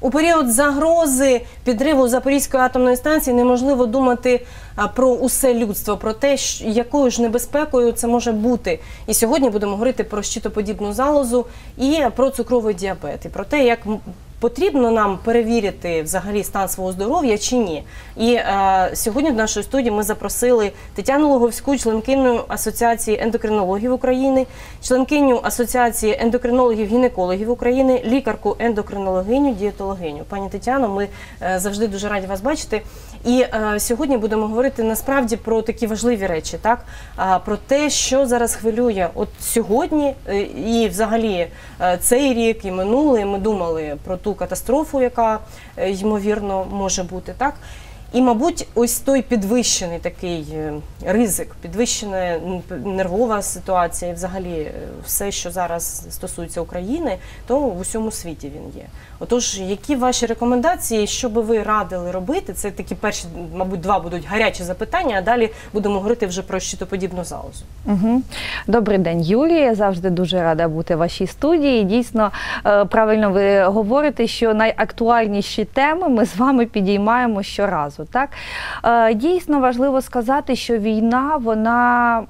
У період загрози підриву Запорізької атомної станції неможливо думати про усе людство, про те, якою ж небезпекою це може бути. І сьогодні будемо говорити про щитоподібну залозу і про цукровий діабет, і про те, як потрібно нам перевірити взагалі стан свого здоров'я чи ні. І сьогодні в нашій студії ми запросили Тетяну Логовську, членкиню Асоціації ендокринологів України, членкиню Асоціації ендокринологів-гінекологів України, лікарку-ендокринологиню, дієтологиню. Пані Тетяно, ми завжди дуже раді вас бачити. І сьогодні будемо говорити насправді про такі важливі речі, так? Про те, що зараз хвилює. От сьогодні і взагалі цей рік, і минулий, ми думали про ту катастрофу, яка, ймовірно, може бути, так? І, мабуть, ось той підвищений такий ризик, підвищена нервова ситуація і взагалі все, що зараз стосується України, то в усьому світі він є. Отож, які ваші рекомендації, що би ви радили робити? Це такі перші, мабуть, два будуть гарячі запитання, а далі будемо говорити вже про щитоподібну залозу. Добрий день, Юлія. Я завжди дуже рада бути в вашій студії. Дійсно, правильно ви говорите, що найактуальніші теми ми з вами підіймаємо щоразу. Так? Дійсно важливо сказати, що війна, вона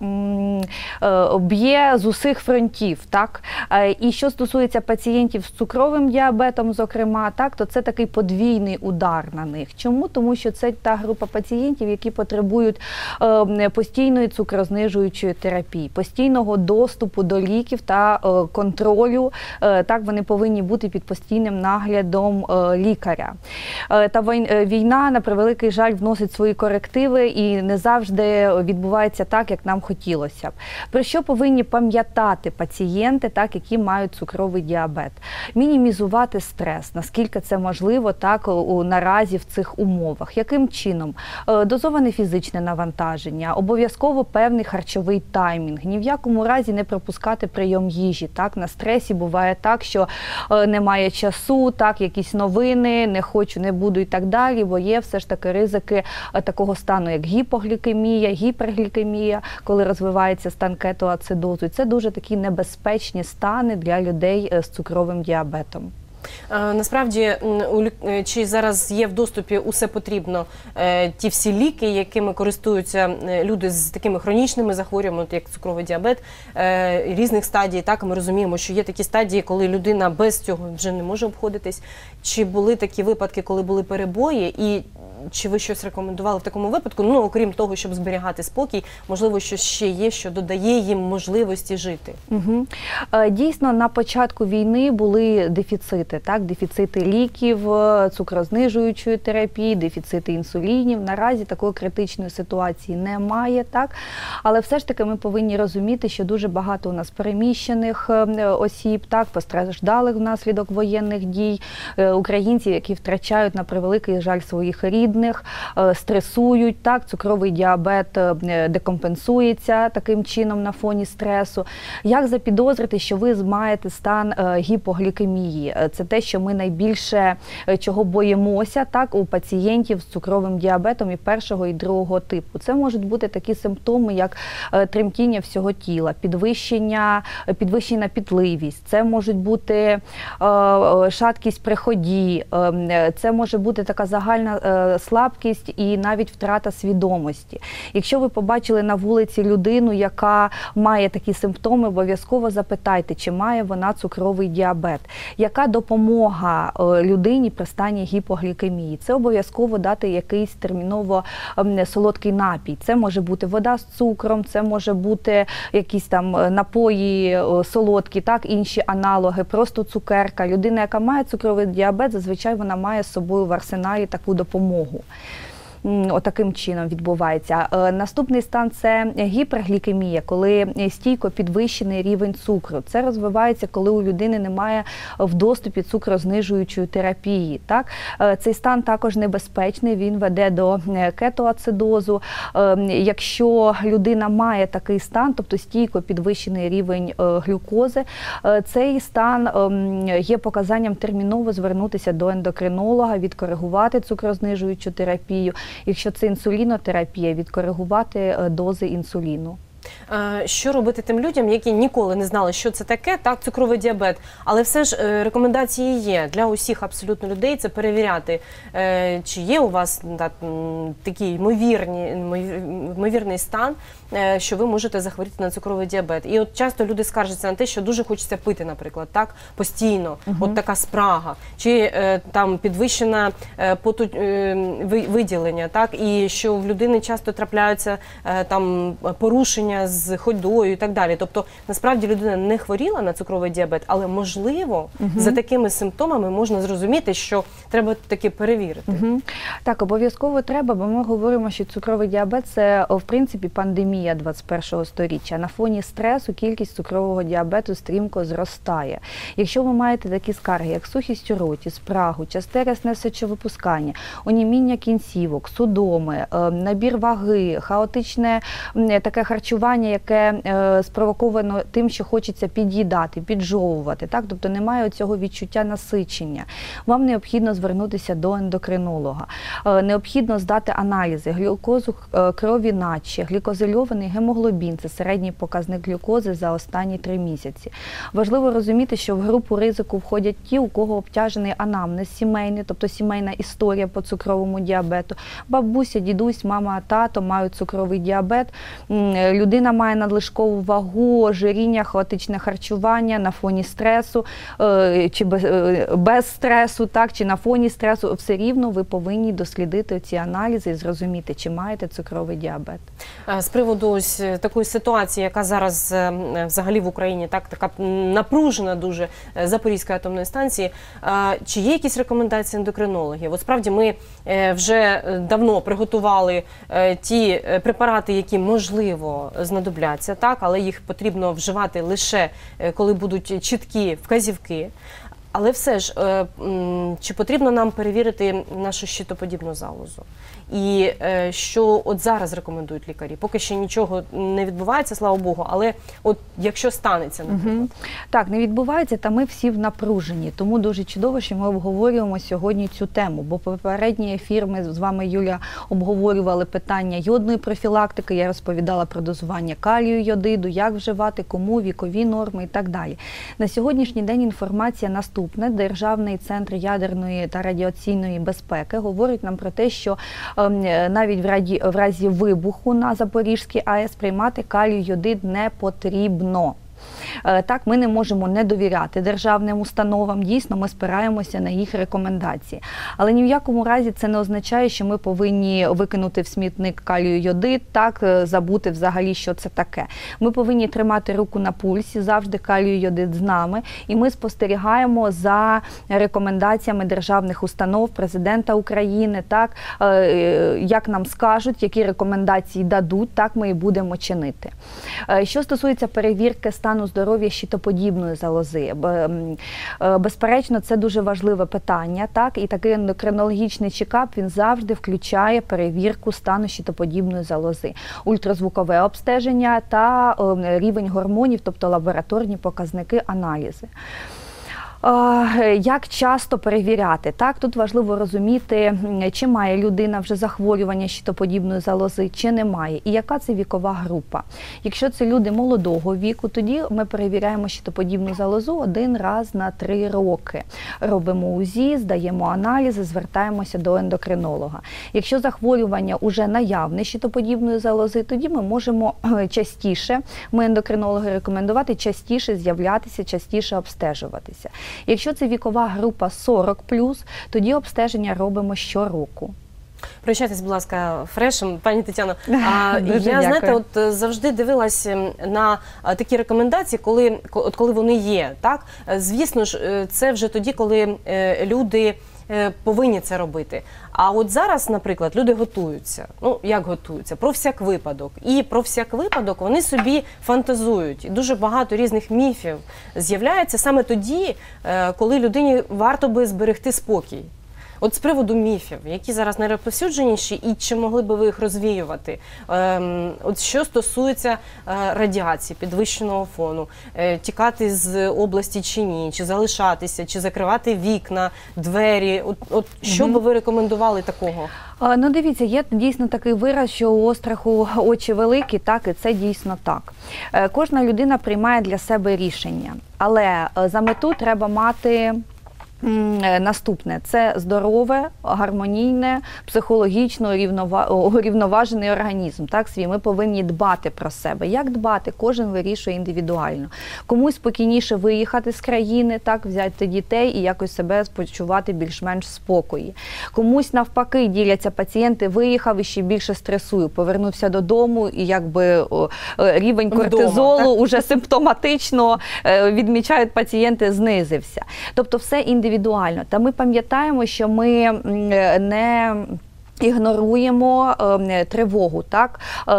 б'є з усіх фронтів. Так? І що стосується пацієнтів з цукровим діабетом, зокрема, так, то це такий подвійний удар на них. Чому? Тому що це та група пацієнтів, які потребують постійної цукрознижуючої терапії, постійного доступу до ліків та контролю. Так, вони повинні бути під постійним наглядом лікаря. Та війна, на превеликий жаль, вносить свої корективи і не завжди відбувається так, як нам хотілося б. Про що повинні пам'ятати пацієнти, так, які мають цукровий діабет? Мінімізувати стрес, наскільки це можливо так, наразі в цих умовах. Яким чином? Дозоване фізичне навантаження, обов'язково певний харчовий таймінг, ні в якому разі не пропускати прийом їжі. Так? На стресі буває так, що немає часу, так, якісь новини, не хочу, не буду і так далі, бо є все ж таки ризики такого стану, як гіпоглікемія, гіперглікемія, коли розвивається стан кетоацидозу. І це дуже такі небезпечні стани для людей з цукровим діабетом. Насправді, чи зараз є в доступі усе потрібно, ті всі ліки, якими користуються люди з такими хронічними захворюваннями, як цукровий діабет, різних стадій, так, ми розуміємо, що є такі стадії, коли людина без цього вже не може обходитись. Чи були такі випадки, коли були перебої, і чи ви щось рекомендували в такому випадку, ну, окрім того, щоб зберігати спокій, можливо, щось ще є, що додає їм можливості жити? Дійсно, на початку війни були дефіцити, так, дефіцити ліків, цукрознижуючої терапії, дефіцити інсулінів. Наразі такої критичної ситуації немає, так, але все ж таки ми повинні розуміти, що дуже багато у нас переміщених осіб, так, постраждалих внаслідок воєнних дій, українців, які втрачають, на превеликий жаль, своїх рідних, стресують, так, цукровий діабет декомпенсується таким чином на фоні стресу. Як запідозрити, що ви маєте стан гіпоглікемії? Це те, що ми найбільше чого боїмося, так, у пацієнтів з цукровим діабетом і першого, і другого типу. Це можуть бути такі симптоми, як тремтіння всього тіла, підвищена пітливість, це можуть бути шаткість при ході, це може бути така загальна слабкість і навіть втрата свідомості. Якщо ви побачили на вулиці людину, яка має такі симптоми, обов'язково запитайте, чи має вона цукровий діабет. Яка допомога людині при стані гіпоглікемії? Це обов'язково дати якийсь терміново солодкий напій. Це може бути вода з цукром, це може бути якісь там напої солодкі, так, інші аналоги, просто цукерка. Людина, яка має цукровий діабет, зазвичай вона має з собою в арсеналі таку допомогу. Отаким чином відбувається. Наступний стан – це гіперглікемія, коли стійко підвищений рівень цукру. Це розвивається, коли у людини немає в доступі цукрознижуючої терапії. Так? Цей стан також небезпечний, він веде до кетоацидозу. Якщо людина має такий стан, тобто стійко підвищений рівень глюкози, цей стан є показанням терміново звернутися до ендокринолога, відкоригувати цукрознижуючу терапію. Якщо це інсулінотерапія, відкоригувати дози інсуліну. Що робити тим людям, які ніколи не знали, що це таке, так, цукровий діабет, але все ж рекомендації є для усіх абсолютно людей, це перевіряти, чи є у вас такий ймовірний стан, що ви можете захворіти на цукровий діабет. І от часто люди скаржаться на те, що дуже хочеться пити, наприклад, так, постійно, от така спрага, чи там підвищена виділення, так, і що в людини часто трапляються там порушення з ходою і так далі. Тобто, насправді людина не хворіла на цукровий діабет, але можливо за такими симптомами можна зрозуміти, що треба таки перевірити. Так, обов'язково треба, бо ми говоримо, що цукровий діабет – це, в принципі, пандемія 21-го сторіччя. На фоні стресу кількість цукрового діабету стрімко зростає. Якщо ви маєте такі скарги, як сухість у роті, спрагу, часте рясне сечовипускання, оніміння кінцівок, судоми, набір ваги, хаотичне таке харчування, яке спровоковано тим, що хочеться під'їдати, піджовувати, так? Тобто немає цього відчуття насичення. Вам необхідно звернутися до ендокринолога. Необхідно здати аналізи, глюкозу крові наче, глікозильований гемоглобін – це середній показник глюкози за останні 3 місяці. Важливо розуміти, що в групу ризику входять ті, у кого обтяжений анамнез сімейний, тобто сімейна історія по цукровому діабету. Бабуся, дідусь, мама, тато мають цукровий діабет, людина має надлишкову вагу, ожиріння, хаотичне харчування на фоні стресу, чи без стресу, так, чи на фоні стресу, все рівно ви повинні дослідити ці аналізи і зрозуміти, чи маєте цукровий діабет. З приводу ось такої ситуації, яка зараз взагалі в Україні, так, така напружена дуже Запорізької атомної станції, чи є якісь рекомендації ендокринологів? От справді ми вже давно приготували ті препарати, які можливо знадобляться, так, але їх потрібно вживати лише коли будуть чіткі вказівки. Але все ж, чи потрібно нам перевірити нашу щитоподібну залозу? І що от зараз рекомендують лікарі? Поки ще нічого не відбувається, слава Богу, але от якщо станеться, наприклад. Так, не відбувається, та ми всі в напруженні. Тому дуже чудово, що ми обговорюємо сьогодні цю тему. Бо попередній ефір ми з вами, Юля, обговорювали питання йодної профілактики, я розповідала про дозування калію, йодиду, як вживати, кому, вікові норми і так далі. На сьогоднішній день інформація наступна. Державний центр ядерної та радіаційної безпеки говорить нам про те, що навіть в разі вибуху на Запорізькій АЕС приймати калій-йодид не потрібно. Так, ми не можемо не довіряти державним установам, дійсно ми спираємося на їх рекомендації. Але ні в якому разі це не означає, що ми повинні викинути в смітник калію-йодид, так, забути взагалі, що це таке. Ми повинні тримати руку на пульсі, завжди калію-йодид з нами, і ми спостерігаємо за рекомендаціями державних установ, президента України, так, як нам скажуть, які рекомендації дадуть, так ми і будемо чинити. Що стосується перевірки стану здоров'я щитоподібної залози. Безперечно, це дуже важливе питання, так? І такий ендокринологічний чекап, він завжди включає перевірку стану щитоподібної залози, ультразвукове обстеження та рівень гормонів, тобто лабораторні показники, аналізи. Як часто перевіряти? Так, тут важливо розуміти, чи має людина вже захворювання щитоподібної залози, чи не має, і яка це вікова група. Якщо це люди молодого віку, тоді ми перевіряємо щитоподібну залозу 1 раз на 3 роки. Робимо УЗІ, здаємо аналізи, звертаємося до ендокринолога. Якщо захворювання уже наявне щитоподібної залози, тоді ми можемо частіше, ми ендокринологи рекомендувати частіше з'являтися, частіше обстежуватися. Якщо це вікова група 40+, тоді обстеження робимо щороку. Прощайтесь, будь ласка, фрешем, пані Тетяно. Я, знаєте, от завжди дивилась на такі рекомендації, коли вони є, так? Звісно ж, це вже тоді, коли люди повинні це робити. А от зараз, наприклад, люди готуються. Ну, як готуються? Про всяк випадок. І про всяк випадок вони собі фантазують. І дуже багато різних міфів з'являється саме тоді, коли людині варто би зберегти спокій. От з приводу міфів, які зараз найрозповсюдженіші, і чи могли би ви їх розвіювати? От що стосується радіації, підвищеного фону, тікати з області чи ні, чи залишатися, чи закривати вікна, двері, от що би ви рекомендували такого? Ну, дивіться, є дійсно такий вираз, що у остраху очі великі, так, і це дійсно так. Кожна людина приймає для себе рішення, але за мету треба мати наступне – це здорове, гармонійне, психологічно урівноважений організм. Так, свій. Ми повинні дбати про себе. Як дбати? Кожен вирішує індивідуально. Комусь спокійніше виїхати з країни, так, взяти дітей і якось себе почувати більш-менш в спокої. Комусь навпаки діляться пацієнти, виїхав і ще більше стресую, повернувся додому і якби рівень кортизолу уже симптоматично, відмічають пацієнти, знизився. Тобто все індивідуально. Та ми пам'ятаємо, що ми не ігноруємо тривогу, так?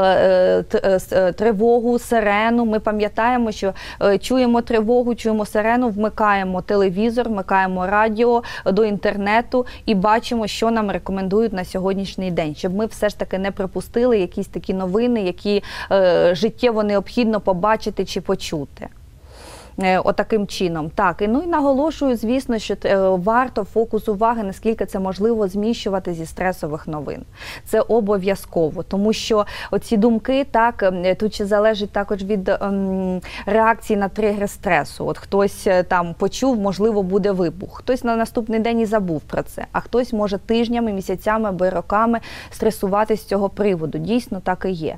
Тривогу, сирену. Ми пам'ятаємо, що чуємо тривогу, чуємо сирену, вмикаємо телевізор, вмикаємо радіо до інтернету і бачимо, що нам рекомендують на сьогоднішній день, щоб ми все ж таки не пропустили якісь такі новини, які життєво необхідно побачити чи почути. Отаким чином. Так, і наголошую, звісно, що варто фокус уваги, наскільки це можливо, зміщувати зі стресових новин. Це обов'язково, тому що оці думки, так, тут ще залежить також від реакції на тригер стресу. От хтось там почув, можливо, буде вибух. Хтось на наступний день і забув про це, а хтось може тижнями, місяцями або роками стресувати з цього приводу. Дійсно, так і є.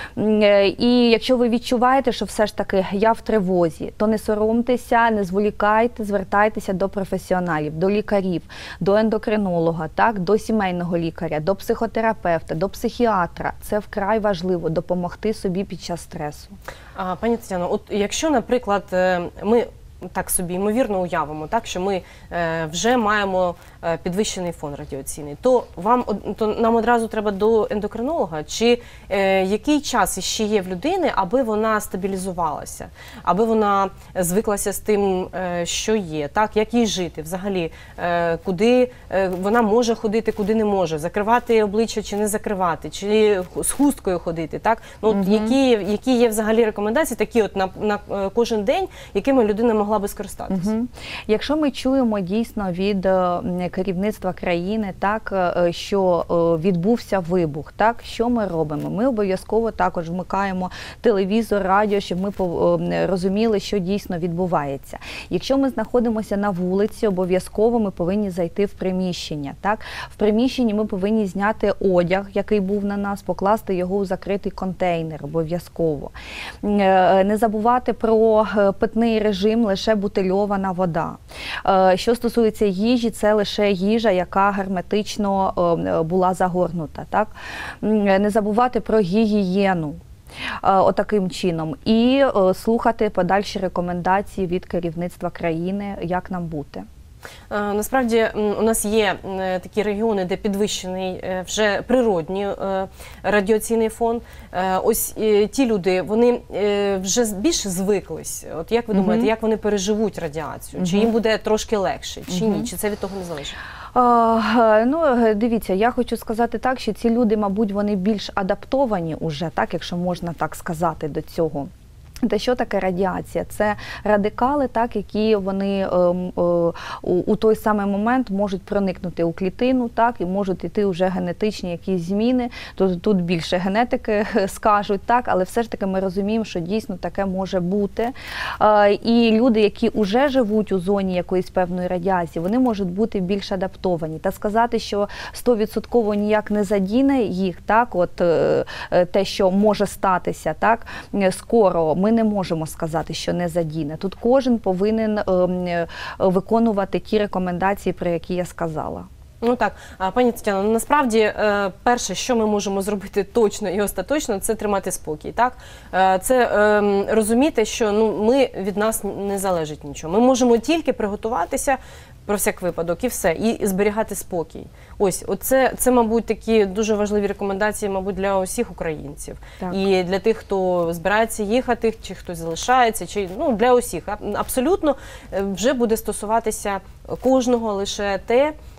І якщо ви відчуваєте, що все ж таки я в тривозі, то не соромтеся, не зволікайте, звертайтеся до професіоналів, до лікарів, до ендокринолога, так, до сімейного лікаря, до психотерапевта, до психіатра. Це вкрай важливо – допомогти собі під час стресу. Пані Тетяно, от якщо, наприклад, ми так собі ймовірно уявимо, так, що ми вже маємо підвищений фон радіаційний, то нам одразу треба до ендокринолога? Чи який час ще є в людини, аби вона стабілізувалася, аби вона звиклася з тим, що є, так, як їй жити взагалі, куди вона може ходити, куди не може, закривати обличчя чи не закривати, чи з хусткою ходити, так? Ну, от які є взагалі рекомендації, такі от на кожен день, якими людина могла би скористатися? Якщо ми чуємо дійсно від керівництва країни, так, що відбувся вибух, так, що ми робимо? Ми обов'язково також вмикаємо телевізор, радіо, щоб ми розуміли, що дійсно відбувається. Якщо ми знаходимося на вулиці, обов'язково ми повинні зайти в приміщення. Так? В приміщенні ми повинні зняти одяг, який був на нас, покласти його у закритий контейнер, обов'язково. Не забувати про питний режим, лише бутильована вода. Що стосується їжі, це лише їжа, яка герметично була загорнута. Так? Не забувати про гігієну. Отаким чином. І слухати подальші рекомендації від керівництва країни, як нам бути. Насправді у нас є такі регіони, де підвищений вже природній радіаційний фон. Ось ті люди, вони вже більше звиклись. От як ви думаєте, як вони переживуть радіацію? Чи їм буде трошки легше, чи ні? Чи це від того не залежить? Ну, дивіться, я хочу сказати так, що ці люди, мабуть, вони більш адаптовані уже, так, якщо можна так сказати, до цього. Та що таке радіація? Це радикали, так, які вони у той самий момент можуть проникнути у клітину, так, і можуть йти вже генетичні якісь зміни. Тут більше генетики скажуть, так, але все ж таки ми розуміємо, що дійсно таке може бути. І люди, які вже живуть у зоні якоїсь певної радіації, вони можуть бути більш адаптовані. Та сказати, що 100% ніяк не задіне їх, так, от те, що може статися, так, скоро, ми не можемо сказати, що не задіне. Тут кожен повинен виконувати ті рекомендації, про які я сказала. Ну так, пані Тетяно, насправді перше, що ми можемо зробити точно і остаточно, це тримати спокій, так? Це розуміти, що від нас не залежить нічого. Ми можемо тільки приготуватися про всяк випадок і все, і зберігати спокій. Ось, це, мабуть, такі дуже важливі рекомендації, мабуть, для усіх українців. Так. І для тих, хто збирається їхати, чи хтось залишається, чи, для усіх. Абсолютно вже буде стосуватися кожного лише те,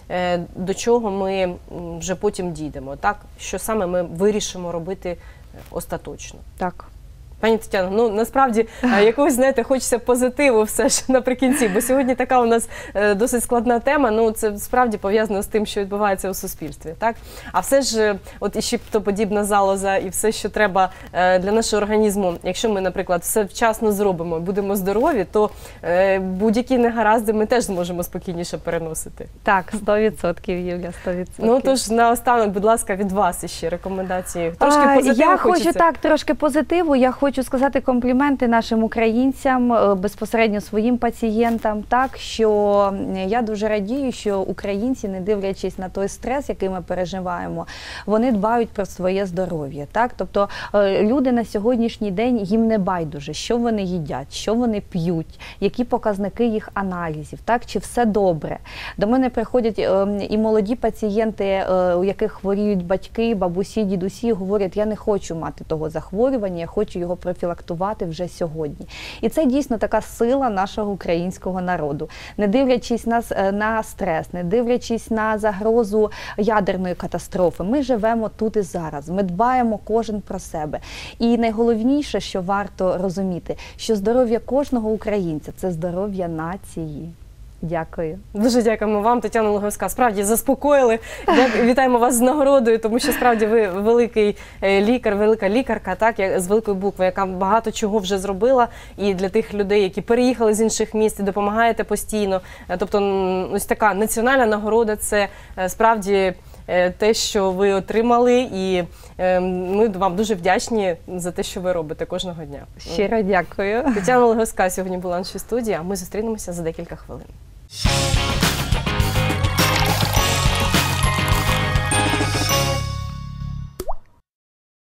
до чого ми вже потім дійдемо, так? Що саме ми вирішимо робити остаточно. Так. Пані Тетяно, ну насправді якогось, знаєте, хочеться позитиву все ж наприкінці, бо сьогодні така у нас досить складна тема, ну це справді пов'язано з тим, що відбувається у суспільстві, так? А все ж, от і щитоподібна залоза, і все, що треба для нашого організму, якщо ми, наприклад, все вчасно зробимо, будемо здорові, то будь-які негаразди ми теж зможемо спокійніше переносити. Так, 100%, Юля, 100%. Ну, тож, наостанок, будь ласка, від вас іще рекомендації. Трошки позитиву Я хочеться. хочу, так, трошки позитиву. Я хочу сказати компліменти нашим українцям, безпосередньо своїм пацієнтам, так, що я дуже радію, що українці, не дивлячись на той стрес, який ми переживаємо, вони дбають про своє здоров'я, так, тобто люди на сьогоднішній день, їм не байдуже, що вони їдять, що вони п'ють, які показники їх аналізів, так, чи все добре. До мене приходять і молоді пацієнти, у яких хворіють батьки, бабусі, дідусі, говорять, я не хочу мати того захворювання, я хочу його профілактувати вже сьогодні. І це дійсно така сила нашого українського народу. Не дивлячись на стрес, не дивлячись на загрозу ядерної катастрофи, ми живемо тут і зараз, ми дбаємо кожен про себе. І найголовніше, що варто розуміти, що здоров'я кожного українця – це здоров'я нації. Дякую. Дуже дякуємо вам, Тетяна Луговська. Справді заспокоїли. Вітаємо вас з нагородою, тому що справді ви великий лікар, велика лікарка, так, з великої букви, яка багато чого вже зробила. І для тих людей, які переїхали з інших міст, допомагаєте постійно. Тобто ось така національна нагорода – це справді те, що ви отримали, і ми вам дуже вдячні за те, що ви робите кожного дня. Щиро дякую. Тетяна Луговська сьогодні була в нашій студії, а ми зустрінемося за декілька хвилин.